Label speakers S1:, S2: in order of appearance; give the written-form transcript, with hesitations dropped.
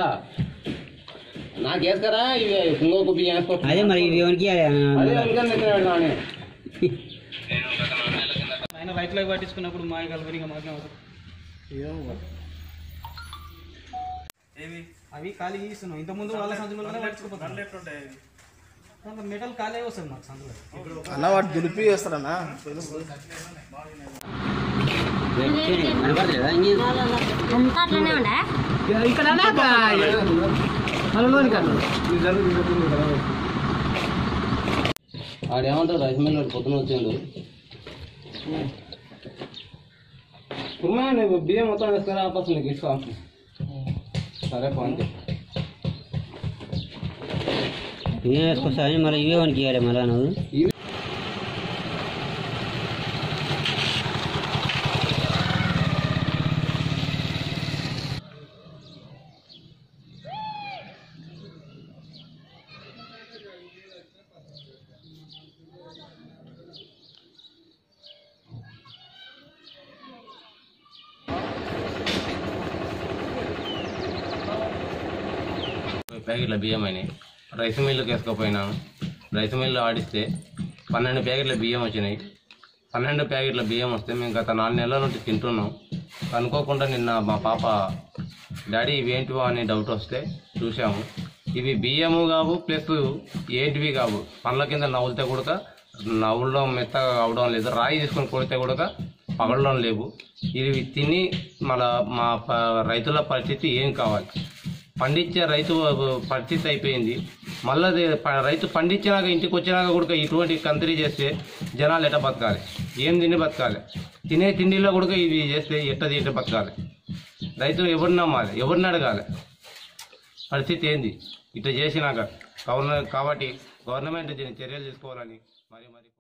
S1: కదా నాకు వేసుకరా ఇవి ఇంకొక బియ్యం వేసుకోవచ్చు.
S2: అదే మరి ఎవరికి
S1: అదే
S3: ఆయన రైతులకు పట్టించుకున్నప్పుడు మా కలపని మాకే అవి ఖాళీ ఇస్తున్నాం. ఇంతకుముందు వాళ్ళ సంచులలోనే పట్టించుకోపోతాం. మెటల్ ఖాళీ వస్తుంది మాకు సంచులో.
S4: అన్న వాటి దులిపి వేస్తాడన్నా
S1: ఆడేమంటారు రైస్ మిల్ పొద్దున వచ్చిండు కుర్మా నువ్వు బియ్యం మొత్తం వేస్తారా ఆపస్ నీకు ఇస్తా సరే పంచి
S2: బియ్యం వేసుకొస్తావని మళ్ళీ ఇవే వానికి ఇవ్వాలి మళ్ళీ నువ్వు
S1: ప్యాకెట్ల బియ్యం అయినాయి. రైస్ మిల్లుకి వేసుకోపోయినాను. రైస్ మిల్లు ఆడిస్తే 12 ప్యాకెట్ల బియ్యం వచ్చినాయి. 12 ప్యాకెట్ల బియ్యం వస్తే మేము గత 4 నెలల నుండి తింటున్నాం. అనుకోకుండా నిన్న మా పాప డాడీ ఇవేంటివో అని డౌట్ వస్తే చూసాము. ఇవి బియ్యము కావు ప్లస్ ఏంటివి కావు. పండ్ల కింద నవ్వులితే కూడా నవ్వుల్లో మెత్తగా అవడం లేదు. రాయి తీసుకొని కొడితే కూడా పగలడం లేవు. ఇవి తిని మా రైతుల పరిస్థితి ఏం కావాలి? పండించే రైతు పరిస్థితి అయిపోయింది. మళ్ళీ రైతు పండించినాక ఇంటికి వచ్చినాక కూడా ఇటువంటి కంత్రీ చేస్తే జనాలు ఎట్ట బతకాలి? ఏం తిని బతకాలి? తినే తిండిలో కూడా ఇవి చేస్తే ఎట్ట బతకాలి? రైతు ఎవరిని నమ్మాలి? ఎవరిని అడగాలి? పరిస్థితి ఏంది ఇట్లా చేసినాక? కాబట్టి గవర్నమెంట్ దీన్ని చర్యలు తీసుకోవాలని మరి